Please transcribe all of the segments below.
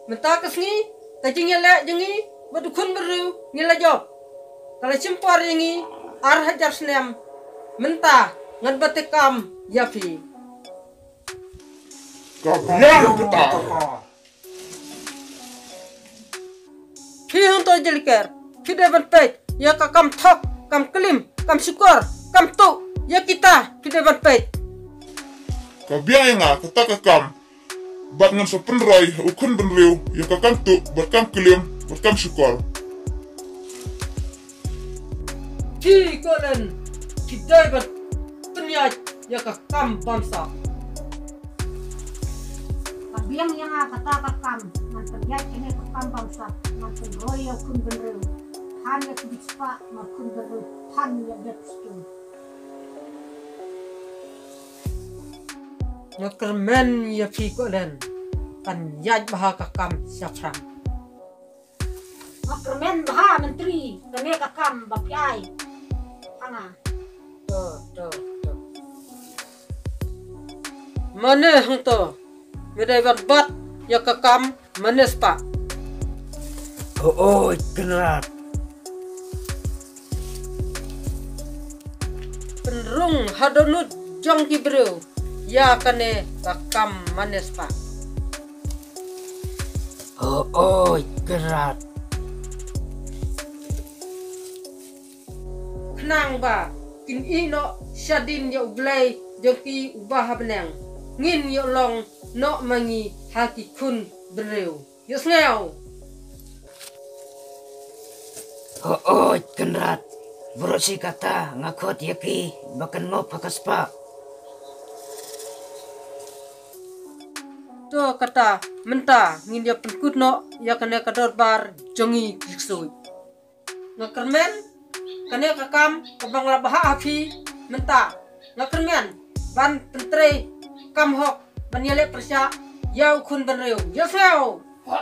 Mentah kesni, tajing yelek jengi, badukun beru, ngila job. Kalau cimpar jengi, hajar senem. Mentah, ngan batekam, yafi. Kabiang kita. Fi hunto jeliker, fi devan peit, ya kam thok, kam kelim, kam syukur, kam tu, ya kita, fi devan peit. Kabiang nga kata kakam. Bat ngan sepenroy ukun benriu ya kakam tu berkam kelim berkam syukur. Fi kolen, fi devan penyaj, ya kam bangsa. Kabiang yang kata kakam, nanti dia kene kakam bangsa, nanti roya kun beneru, hanya kubispa makun beneru, hanya betul. Ngakermen ya fi kolen, kan yaj baha kakam syafram. Makermen baha menteri, kene kakam bapiai, ana. Tuh. Mana hunto? Medai bat ya kakam manes pak. Oh, kenal. Penrung hadonut jong kibru. Ya kane kakam manes pak. Oh, kerat. Kenang ba, kin ino syadin ya ublay joki ubah benang. Ngin ya long no mangi haki kun bereu. Yus ngau. Oh, kerat. Berosi kata ngakot yaki bahkan ngop hakas pak. To kata menta ngin ya penkut no ya kane kador bar jongi kiksui. Ngakermen kane kakam kabang labaha api menta ngakermen ban pentre kam hok banyale persya yau kun benreu yoseu.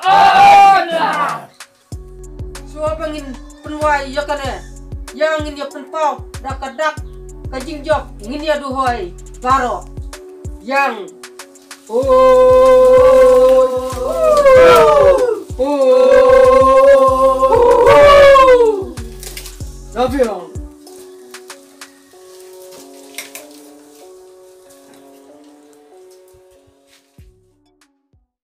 Suwa bangin penwai ya kane yang ngin ya penpau dak kajing job ngin ya duhoi baro yang oh